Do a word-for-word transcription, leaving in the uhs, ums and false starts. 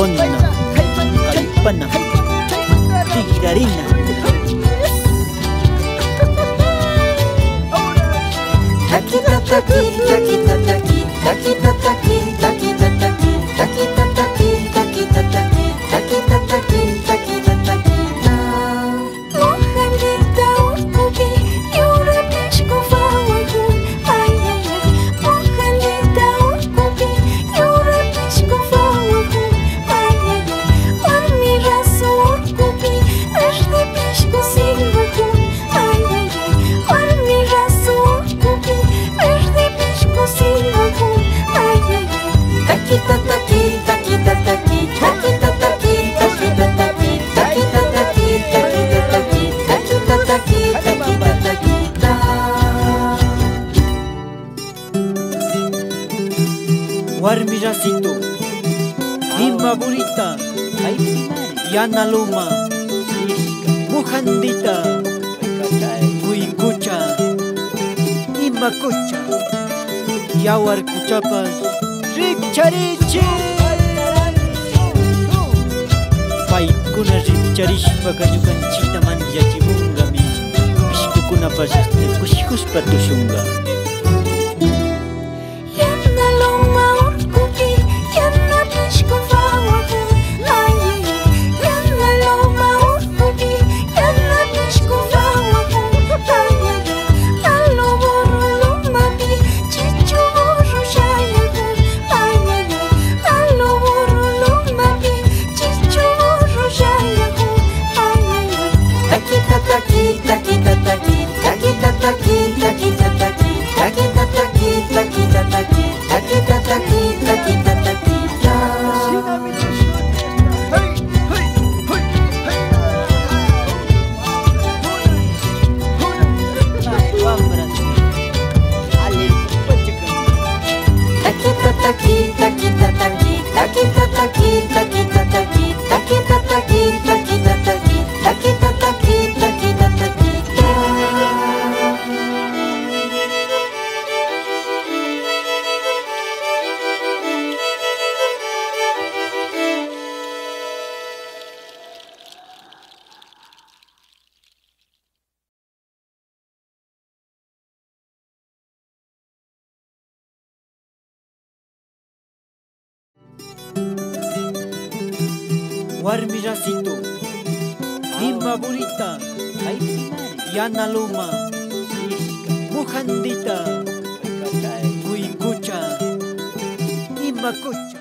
Onna, Kalpana, Tigrarina. Taki taki taki taki taki taki taki taki taki taki taki taki taki taki taki taki Mohanita urkupi yura pishku fawahun ay ay ay Mohanita urkupi yura pishku fawahun ay ay ay Warmi rasu urkupi verde pishku silvahun ay ay ay Warmi rasu urkupi verde pishku silvahun ay ay ay Taki taki taki taki taki taki taki taki taki taki taki taki taki taki taki taki Warmi racito, Ima burita, Yana luma, Mujandita, Cuicucha, Ima cocha, Yawar cuchapas, Ripcharichi. Paikuna ripcharishpa kañukanchita manllachimungami, Pishkukunapas kushikushpa tushunga. Yana loma urkupi yana pishku fawahun ay ay ay Yana loma urkupi yana pishku fawahun ay ay ay Allo burro lomapi chichu burro shayahun ay ay ay Allo burro lomapi chichu burro shayahun ay ay ay Taki taki taki taki taki taki taki taki taki taki taki taki taki taki taki taki taki Taki taki taki taki taki taki taki taki taki taki taki taki taki taki taki Warmi racito, Ima burita, Yana luma, Mujandita, Cuicucha, Ima cocha.